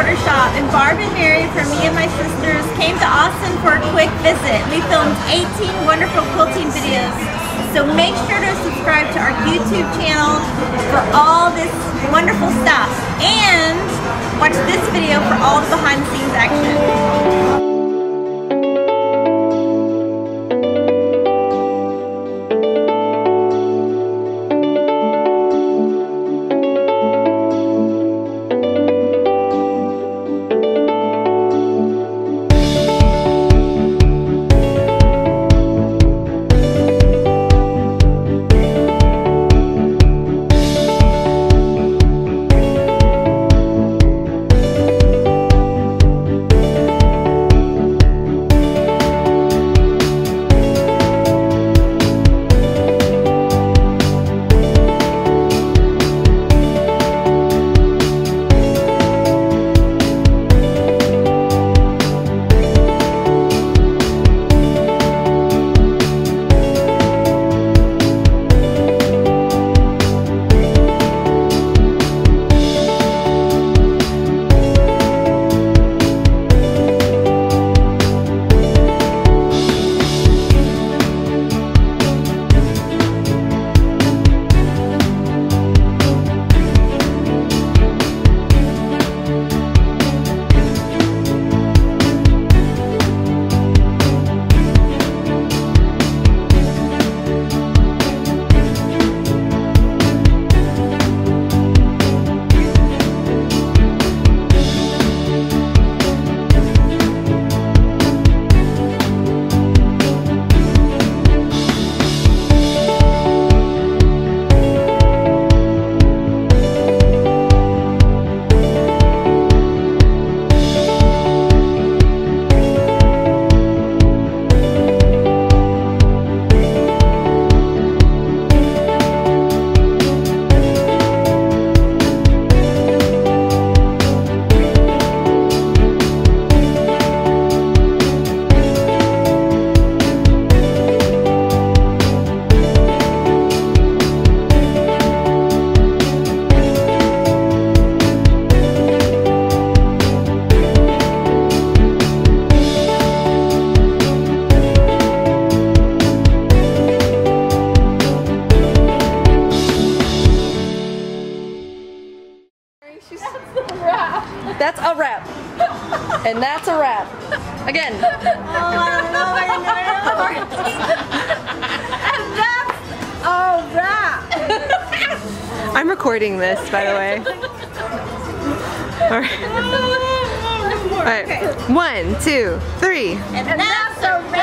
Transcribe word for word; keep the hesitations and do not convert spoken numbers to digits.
quarter shop, and Barb and Mary from me and my sisters came to Austin for a quick visit. We filmed eighteen wonderful quilting videos, so make sure to subscribe to our YouTube channel for all this wonderful stuff, and watch this video for all the behind the scenes action. That's a wrap. And that's a wrap. Again. Oh, I don't know. I don't know. And that's a wrap. I'm recording this, by the way. Alright. Alright. One, two, three. And that's a wrap.